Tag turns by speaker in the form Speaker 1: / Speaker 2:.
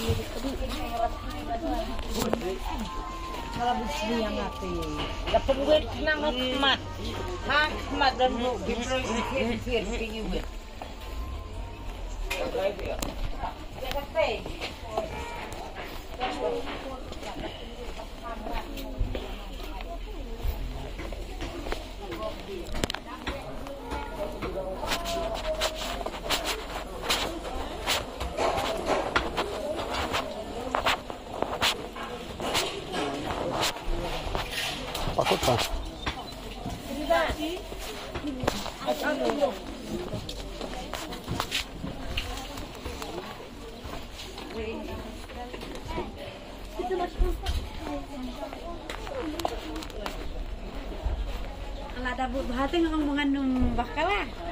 Speaker 1: Kalau bisni yang ngati, dapat duit nang mat, hak mat dan bu, dipikir duit.
Speaker 2: Takut pak?
Speaker 3: Kalau ada buat hati ngomong mengandung bakalah.